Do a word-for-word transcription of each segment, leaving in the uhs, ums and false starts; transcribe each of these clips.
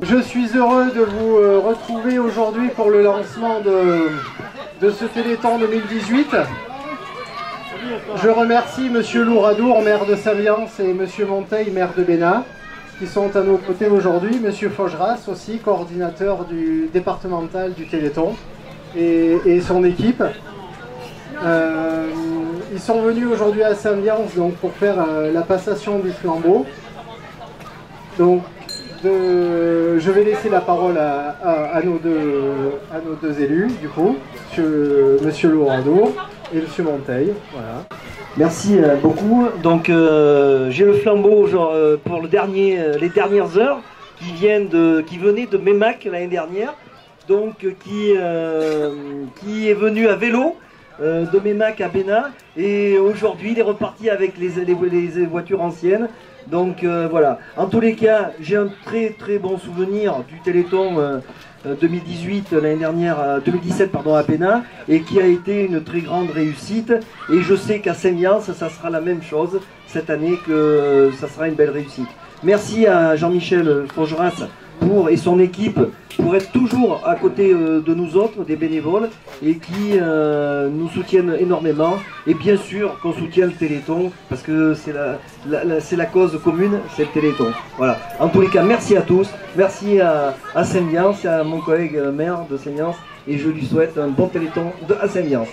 Je suis heureux de vous euh, retrouver aujourd'hui pour le lancement de, de ce Téléthon deux mille dix-huit. Je remercie Monsieur Louradour, maire de Saviance, et Monsieur Monteil, maire de Bénat, qui sont à nos côtés aujourd'hui. Monsieur Faugeras aussi, coordinateur du départemental du Téléthon, et, et son équipe. Euh, ils sont venus aujourd'hui à Saviance donc, pour faire euh, la passation du flambeau. Donc, de, je vais laisser la parole à, à, à, nos, deux, à nos deux élus, du coup, Monsieur, Monsieur Louradour et Monsieur Monteil. Voilà. Merci euh, beaucoup. Donc, euh, j'ai le flambeau genre, euh, pour le dernier, euh, les dernières heures qui, viennent de, qui venaient de Meymac l'année dernière, donc euh, qui, euh, qui est venu à vélo euh, de Meymac à Bénat, et aujourd'hui il est reparti avec les, les, les voitures anciennes. Donc euh, voilà, en tous les cas, j'ai un très très bon souvenir du Téléthon euh, deux mille dix-huit, l'année dernière, euh, deux mille dix-sept pardon, à Bénat, et qui a été une très grande réussite. Et je sais qu'à Saint-Viance, ça sera la même chose cette année, que euh, ça sera une belle réussite. Merci à Jean-Michel Faugeras pour, et son équipe pour être toujours à côté euh, de nous autres, des bénévoles, et qui euh, nous soutiennent énormément. Et bien sûr qu'on soutient le Téléthon, parce que c'est la, la, la, c'est la cause commune, c'est le Téléthon. Voilà. En tous les cas, merci à tous, merci à, à Saint-Viance, à mon collègue maire de Saint-Viance, et je lui souhaite un bon Téléthon de, à Saint-Viance.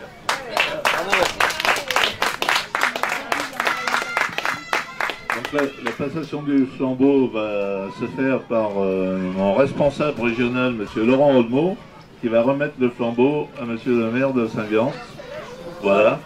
La, la passation du flambeau va se faire par euh, mon responsable régional, M. Laurent Audemont, qui va remettre le flambeau à M. le maire de Saint-Viance. Voilà.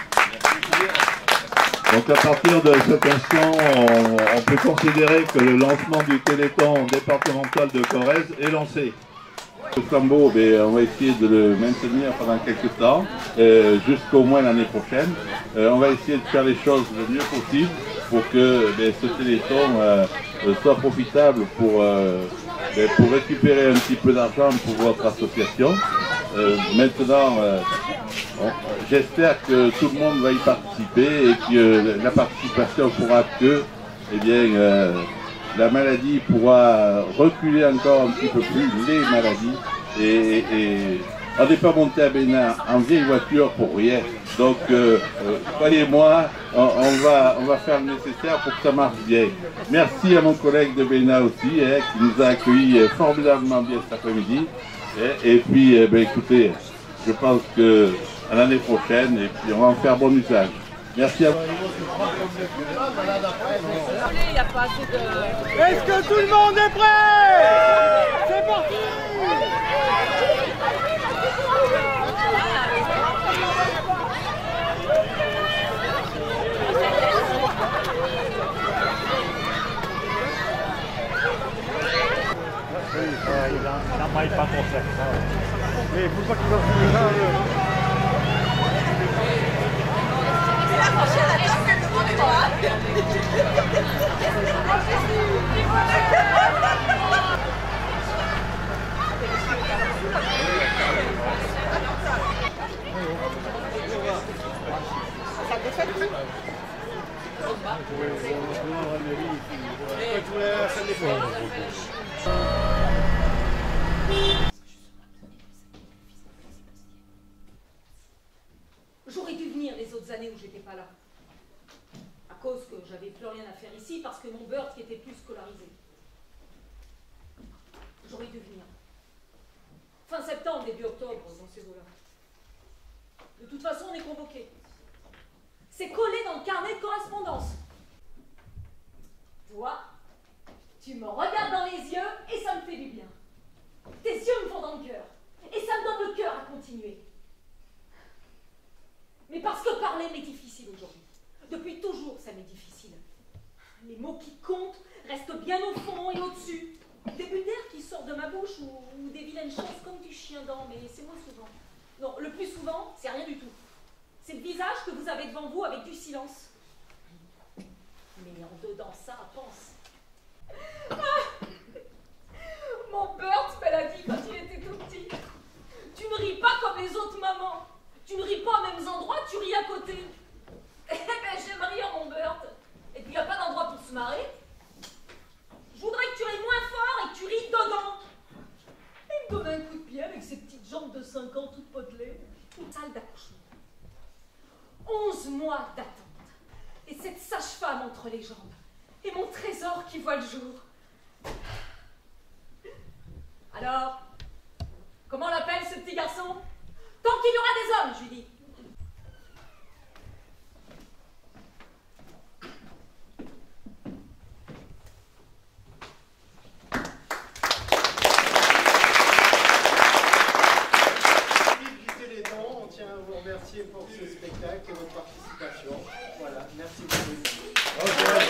Donc à partir de cet instant, on, on peut considérer que le lancement du Téléthon départemental de Corrèze est lancé. Le flambeau, ben, on va essayer de le maintenir pendant quelques temps, euh, jusqu'au moins l'année prochaine. Euh, on va essayer de faire les choses le mieux possible pour que ben, ce Téléthon euh, soit profitable pour, euh, ben, pour récupérer un petit peu d'argent pour votre association. Euh, maintenant, euh, j'espère que tout le monde va y participer et que la participation fera que, eh bien, euh, la maladie pourra reculer encore un petit peu plus, les maladies, et, et on n'est pas monté à Bénat en vieille voiture pour rien. Donc, euh, euh, croyez-moi, on, on, va, on va faire le nécessaire pour que ça marche bien. Merci à mon collègue de Bénat aussi, hein, qui nous a accueillis formidablement bien cet après-midi. Et, et puis, eh ben, écoutez, je pense que à l'année prochaine, et puis on va en faire bon usage. Merci à vous. Est-ce que tout le monde est prêt? C'est parti! Il n'en pas pour ça. Mais il ne faut pas qu'il va finir là. La prochaine année, je fais le monde de ça te fait tout. J'aurais dû venir les autres années où j'étais pas là. À cause que j'avais plus rien à faire ici parce que mon Burt qui était plus scolarisé. J'aurais dû venir. Fin septembre, début octobre, dans ces eaux-là. De toute façon, on est convoqué. C'est collé dans le carnet de correspondance. Toi, tu me regardes dans les yeux et ça me fait du bien. Tes yeux me font dans le cœur. Et ça me donne le cœur à continuer. Mais parce que parler m'est difficile aujourd'hui. Depuis toujours, ça m'est difficile. Les mots qui comptent restent bien au fond et au-dessus. Des bulles d'air qui sortent de ma bouche ou, ou des vilaines choses comme du chien dent, mais c'est moins souvent. Non, le plus souvent, c'est rien du tout. C'est le visage que vous avez devant vous avec du silence. Mais en dedans ça, pense. Ah, mon Burt me l'a dit quand il était tout petit. Tu ne ris pas comme les autres mamans. Tu ne ris pas aux mêmes endroits, tu ris à côté. Eh ben, j'aime rire, mon Burt. Et puis, il n'y a pas d'endroit pour se marrer. Je voudrais que tu ris moins fort et que tu ris jambe de cinq ans toute potelée. Une salle d'accouchement. Onze mois d'attente. Et cette sage-femme entre les jambes. Et mon trésor qui voit le jour. Alors, comment on l'appelle ce petit garçon? Tant qu'il y aura des hommes, je lui dis. On tient à vous remercier pour ce spectacle et votre participation. Voilà, merci beaucoup. Okay.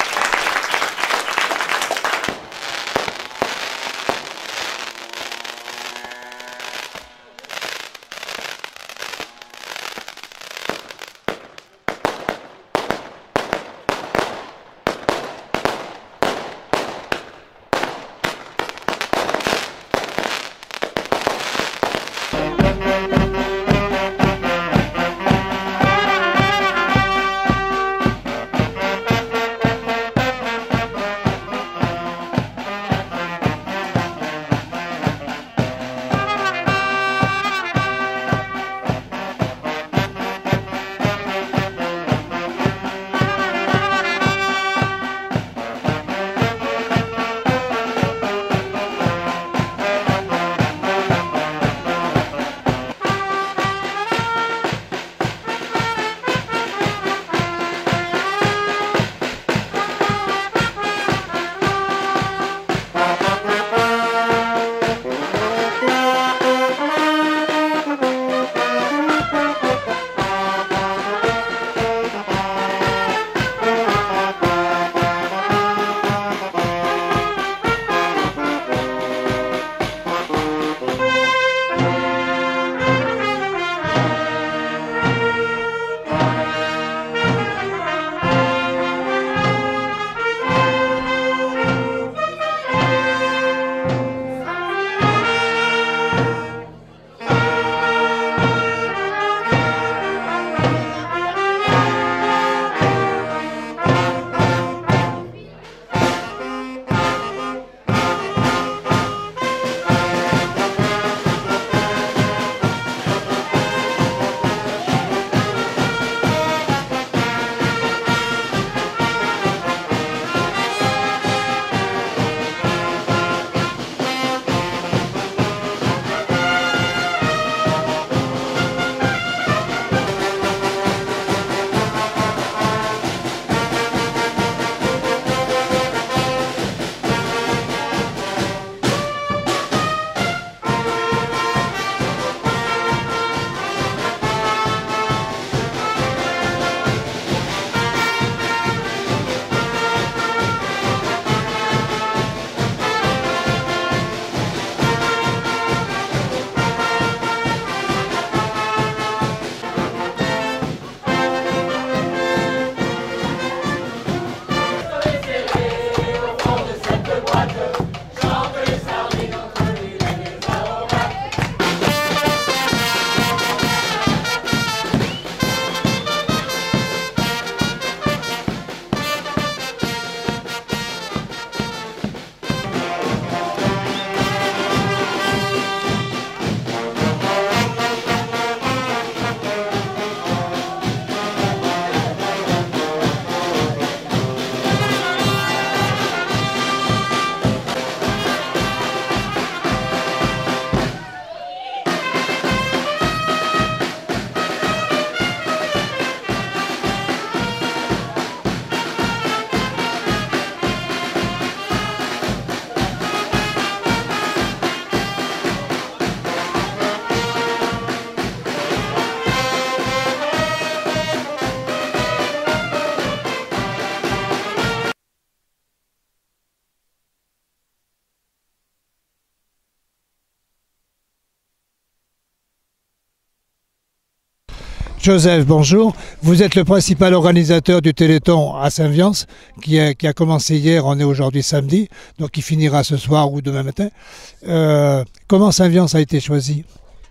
Joseph, bonjour. Vous êtes le principal organisateur du Téléthon à Saint-Viance, qui a, qui a commencé hier, on est aujourd'hui samedi, donc qui finira ce soir ou demain matin. Euh, comment Saint-Viance a été choisi?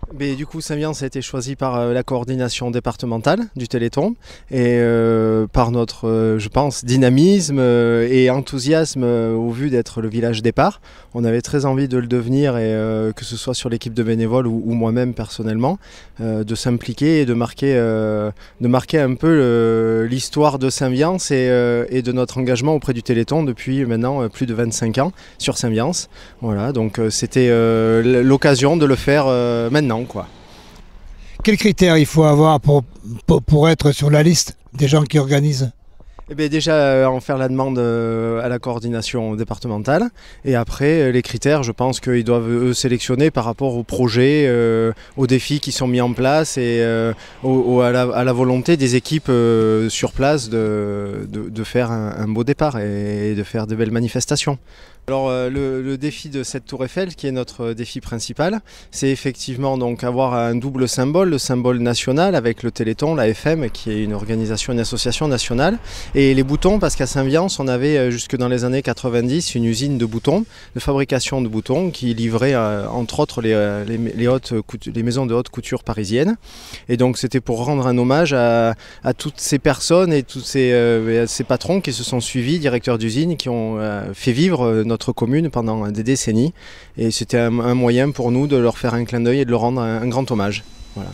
Mais du coup, Saint-Viance a été choisi par euh, la coordination départementale du Téléthon et euh, par notre, euh, je pense, dynamisme euh, et enthousiasme euh, au vu d'être le village départ. On avait très envie de le devenir et euh, que ce soit sur l'équipe de bénévoles ou, ou moi-même personnellement, euh, de s'impliquer et de marquer, euh, de marquer un peu l'histoire de Saint-Viance et, euh, et de notre engagement auprès du Téléthon depuis maintenant euh, plus de vingt-cinq ans sur Saint-Viance. Voilà, donc euh, c'était euh, l'occasion de le faire euh, maintenant. Quoi. Quels critères il faut avoir pour, pour, pour être sur la liste des gens qui organisent? Eh bien, déjà euh, en faire la demande euh, à la coordination départementale et après euh, les critères, je pense qu'ils doivent eux sélectionner par rapport aux projets, euh, aux défis qui sont mis en place et euh, au, au, à, la, à la volonté des équipes euh, sur place de, de, de faire un, un beau départ et, et de faire de belles manifestations. Alors euh, le, le défi de cette tour Eiffel, qui est notre défi principal, c'est effectivement donc avoir un double symbole, le symbole national avec le Téléthon, la F M, qui est une organisation, une association nationale, et les boutons, parce qu'à Saint-Viance, on avait jusque dans les années quatre-vingt-dix une usine de boutons, de fabrication de boutons, qui livrait euh, entre autres les, les, les, hautes, les maisons de haute couture parisiennes. Et donc c'était pour rendre un hommage à, à toutes ces personnes et tous ces, euh, ces patrons qui se sont suivis, directeurs d'usine, qui ont euh, fait vivre notre notre commune pendant des décennies et c'était un, un moyen pour nous de leur faire un clin d'œil et de leur rendre un, un grand hommage. Voilà.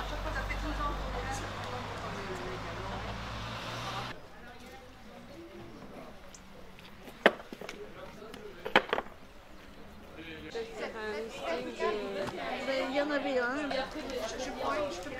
Il y en avait un, mais après je crois que je peux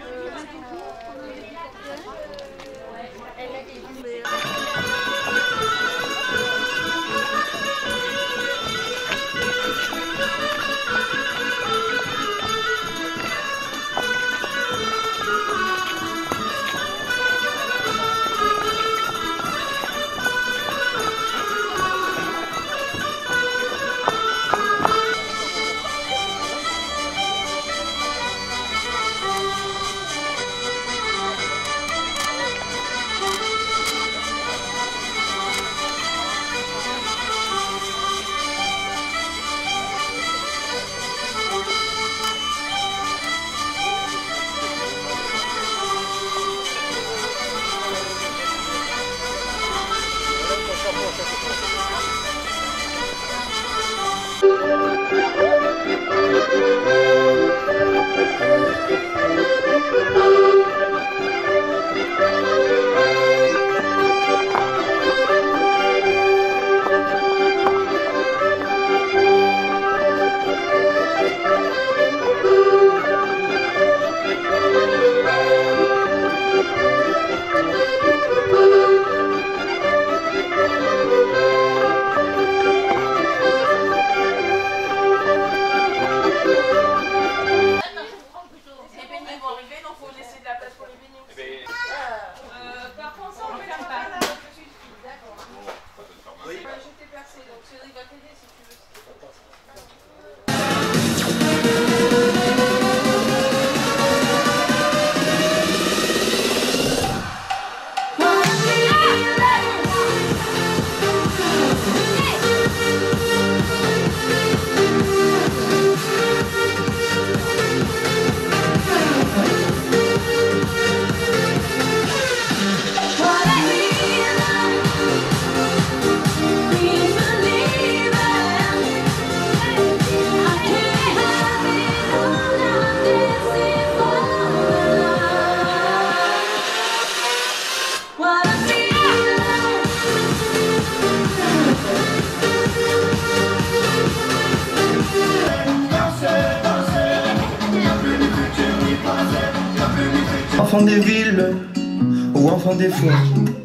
Enfants des villes ou enfants des fonds,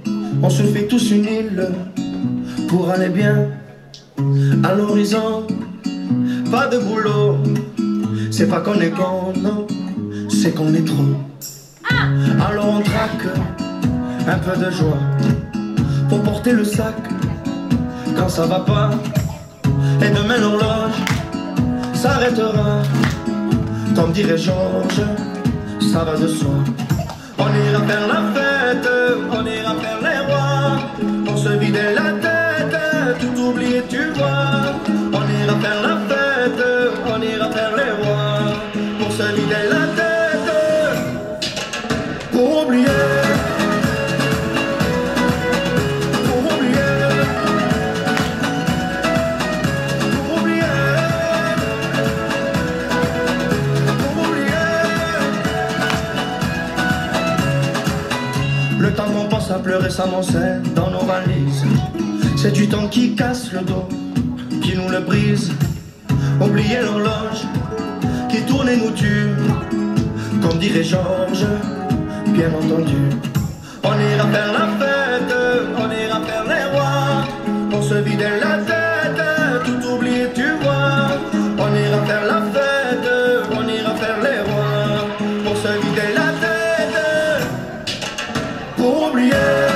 on se fait tous une île pour aller bien à l'horizon. Pas de boulot, c'est pas qu'on est con, non, c'est qu'on est trop. Alors on traque un peu de joie pour porter le sac quand ça va pas. Et demain l'horloge s'arrêtera, comme dirait Georges, ça va de soi. On ira faire la fête, on ira faire les rois, pour se vider la tête, tout oublier tu vois. On ira faire la fête, on ira faire les rois, pour se vider commence à pleurer sa moncelle dans nos valises. C'est du temps qui casse le dos, qui nous le brise. Oubliez l'horloge qui tourne et nous tue. Comme dirait Georges, bien entendu. On ira faire la fête, on ira faire les rois. Pour se vider la tête, tout oublier tu vois. On ira faire la fête, on ira faire les rois. Pour se vider la tête, pour oublier.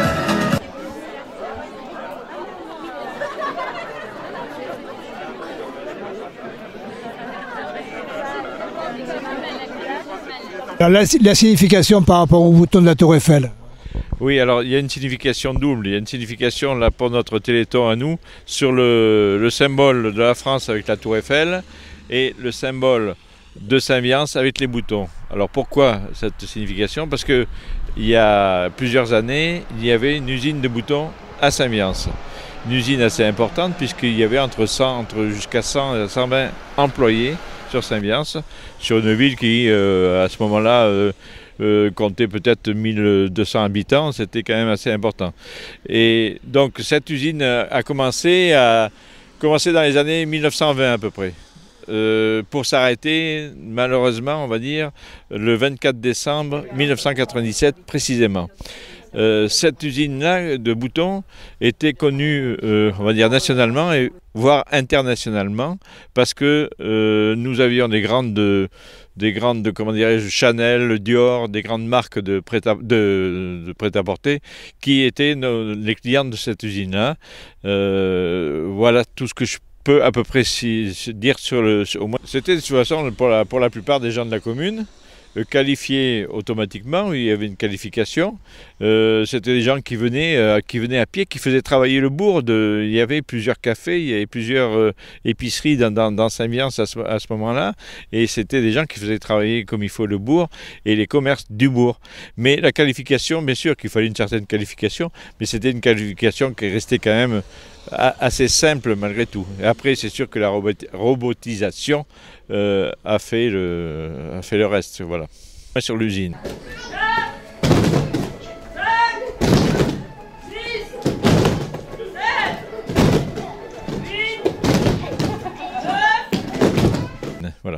Alors, la, la signification par rapport au bouton de la Tour Eiffel. Oui, alors il y a une signification double. Il y a une signification là pour notre Téléthon à nous sur le, le symbole de la France avec la Tour Eiffel et le symbole de Saint-Viance avec les boutons. Alors pourquoi cette signification? Parce que il y a plusieurs années, il y avait une usine de boutons à Saint-Viance. Une usine assez importante puisqu'il y avait entre cent, entre jusqu'à cent et cent vingt employés sur Saint-Viance, sur une ville qui, euh, à ce moment-là, euh, euh, comptait peut-être mille deux cents habitants, c'était quand même assez important. Et donc cette usine a commencé, à, commencé dans les années mille neuf cent vingt à peu près, euh, pour s'arrêter, malheureusement, on va dire, le vingt-quatre décembre mille neuf cent quatre-vingt-dix-sept précisément. Euh, cette usine-là de boutons était connue, euh, on va dire, nationalement et voire internationalement, parce que euh, nous avions des grandes, des grandes, comment dirais-je, Chanel, Dior, des grandes marques de prêt-à-porter de, de prêt-à-porter qui étaient nos, les clients de cette usine-là. Euh, voilà tout ce que je peux à peu près si, si, dire sur le... Sur, au moins. C'était de toute façon pour la, pour la plupart des gens de la commune, qualifiés automatiquement, il y avait une qualification. Euh, C'était des gens qui venaient, euh, qui venaient à pied, qui faisaient travailler le bourg. De, il y avait plusieurs cafés, il y avait plusieurs euh, épiceries dans, dans, dans Saint-Viance à ce, à ce moment-là. Et c'était des gens qui faisaient travailler comme il faut le bourg et les commerces du bourg. Mais la qualification, bien sûr qu'il fallait une certaine qualification, mais c'était une qualification qui restait quand même assez simple malgré tout. Et après, c'est sûr que la robotisation euh, a, fait le, a fait le reste. Voilà. Sur l'usine. Voilà.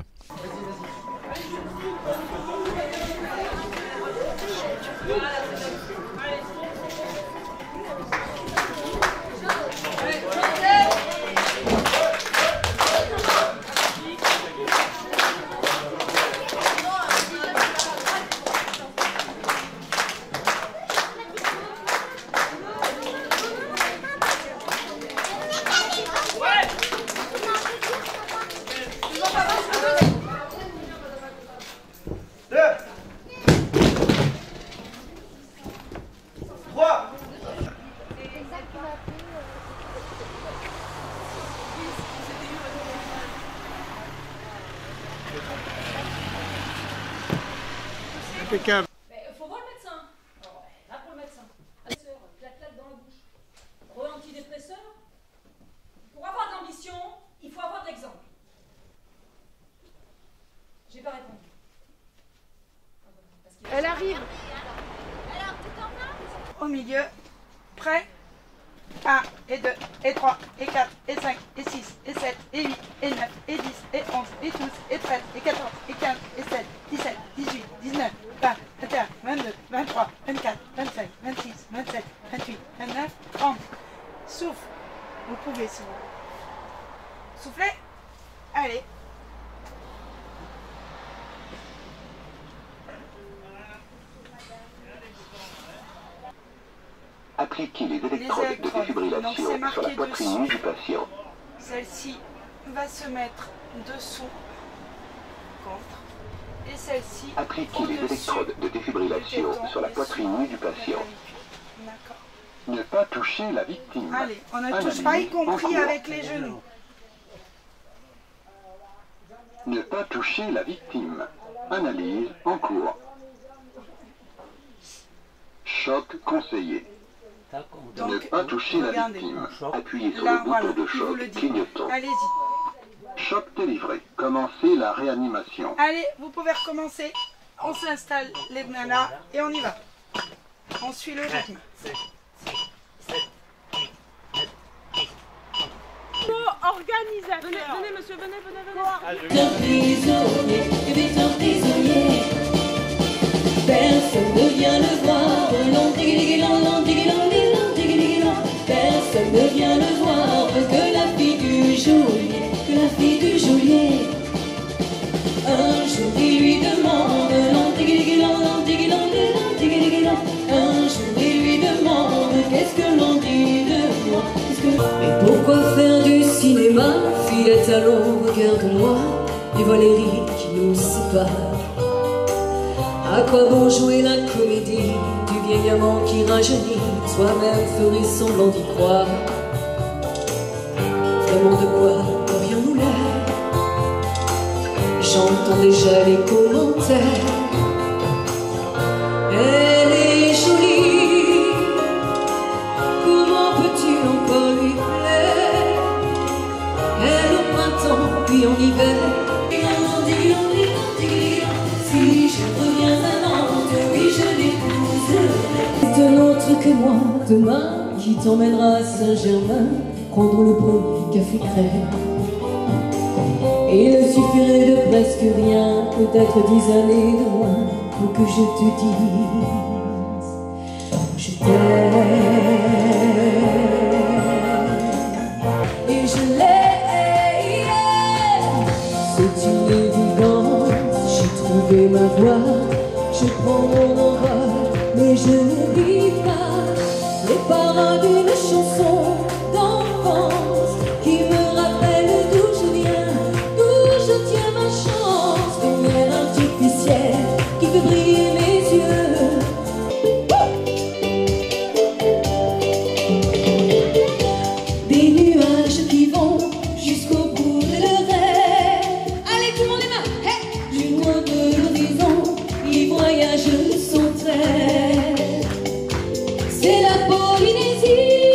Impeccable. Il faut voir le médecin. Alors, là pour le médecin. La sœur, claque-claque dans la bouche. Re antidépresseur. Pour avoir de l'ambition, il faut avoir de l'exemple. J'ai pas répondu. Elle arrive. Au milieu. Prêt. un, et deux, et trois, et quatre, et cinq, et six, et sept, et huit, et neuf, et dix, et onze, et douze, et treize, et quatorze, et quinze, et seize, dix-sept, dix-huit, dix-neuf, vingt, vingt et un, vingt-deux, vingt-trois, vingt-quatre, vingt-cinq, vingt-six, vingt-sept, vingt-huit, vingt-neuf, trente. Souffle. Vous pouvez si vous voulez. Soufflez. Allez. Appliquez les électrodes de défibrillation sur la poitrine nue du patient. Celle-ci va se mettre dessous, contre, et celle-ci Appliquez les électrodes de défibrillation sur la poitrine nue du patient. Ne pas toucher la victime. Allez, on ne touche pas, y compris avec les genoux. Ne pas toucher la victime. Analyse en cours. Choc conseillé. Donc, ne pas toucher la victime. Appuyez sur le bouton de choc clignotant. Allez-y. Choc délivré. Commencez la réanimation. Allez, vous pouvez recommencer. On s'installe les mains là et on y va. On suit le rythme. Organisateur. Venez, venez monsieur, venez, venez, venez. Prisonnier, tu es un prisonnier. Personne ne vient le voir. Personne ne vient le voir que la fille du geôlier, que la fille du geôlier. Un jour il lui demande, un jour il lui demande, qu'est-ce que l'on dit de moi? Mais pourquoi faire du cinéma? Filette, allons, regarde-moi, et Valérie qui nous sépare. À quoi bon jouer la comédie du vieil amant qui rajeunit? Soi-même ferait semblant d'y croire. Vraiment de quoi aurions-nous l'air? J'entends déjà les commentaires. Elle est jolie, comment peux-tu encore lui plaire? Elle au printemps, puis en hiver. Si je reviens à Nantes, oui je l'épouserai. C'est un autre que moi, demain, qui t'emmènera à Saint-Germain, prendre le premier café crème. Il suffirait de presque rien, peut-être dix années de moins, pour que je te dise, je t'aime. Et je l'ai, c'est une évidence, j'ai trouvé ma voie, je prends mon envol, mais je ne vis pas les paroles d'une chanson d'enfance qui me rappelle d'où je viens, d'où je tiens ma chance, lumière artificielle qui fait briller mes yeux. Des nuages qui vont jusqu'au bout de leur rêve. Allez tout le monde les mains, hey! Du loin de l'horizon, ils voyagent son trait. C'est la Polynésie,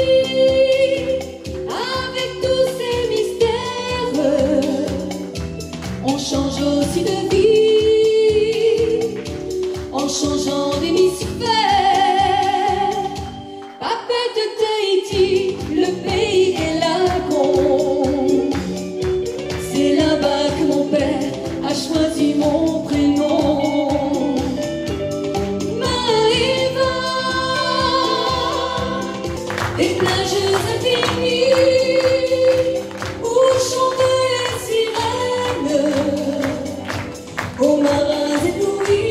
avec tous ses mystères. On change aussi de vie, en changeant d'hémisphère. Papette de Tahiti, le pays des lagons. C'est là-bas que mon père a choisi mon prénom. Maëva, des plages infinies où chantent les sirènes, aux marins éblouis.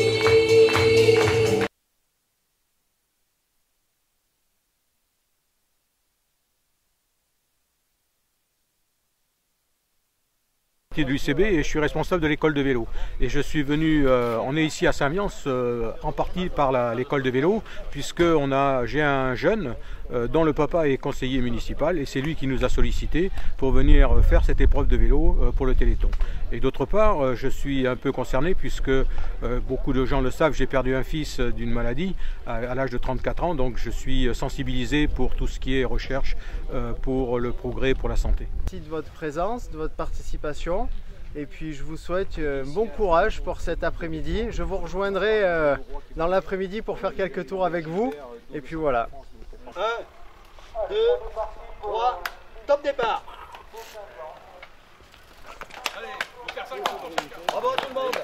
De l'U C B et je suis responsable de l'école de vélo. Et je suis venu, euh, on est ici à Saint-Viance euh, en partie par l'école de vélo, puisque on a, j'ai un jeune euh, dont le papa est conseiller municipal et c'est lui qui nous a sollicité pour venir faire cette épreuve de vélo euh, pour le Téléthon. Et d'autre part, euh, je suis un peu concerné puisque euh, beaucoup de gens le savent, j'ai perdu un fils d'une maladie à, à l'âge de trente-quatre ans, donc je suis sensibilisé pour tout ce qui est recherche euh, pour le progrès, pour la santé. Merci de votre présence, de votre participation. Et puis je vous souhaite euh, bon courage pour cet après-midi. Je vous rejoindrai euh, dans l'après-midi pour faire quelques tours avec vous. Et puis voilà. un, deux, trois, top départ. Bravo tout le monde.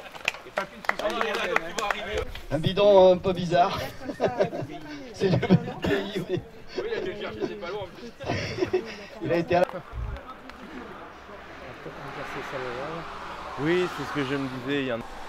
Un bidon un peu bizarre. C'est le même pays, oui. Oui, il a dû chercher, c'est pas loin en plus. Il a été à la... Oui, c'est ce que je me disais. Il y en a...